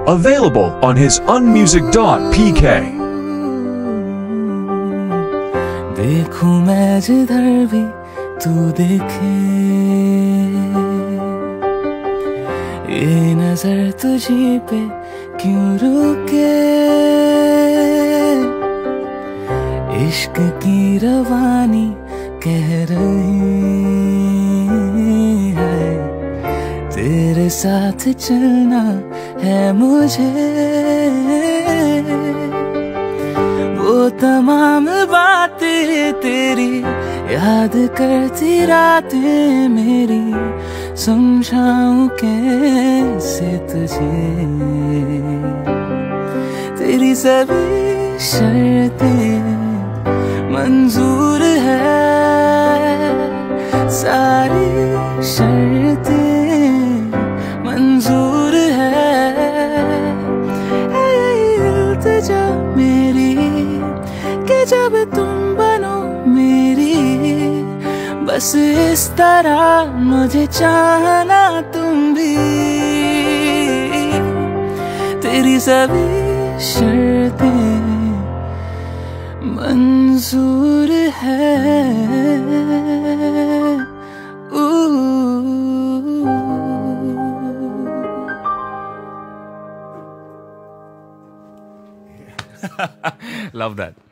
Available on his unmusic.pk. देखूं मैं जिधर भी तू देखे, ये नजर तुझी पे क्यों रुके। इश्क की रवानी कह रही है, तेरे साथ चलना है मुझे। वो तमाम बातें तेरी याद करती रातें मेरी, समझाऊं कैसे तुझे। तेरी सभी शर्तें मंजूर है, सारी शर्तें मंजूर है। इल्तिजा मेरी कि जब तुम बनो मेरी, बस इस तरह मुझे चाहना तुम भी। तेरी सभी शर्तें मंजूर है। Love that.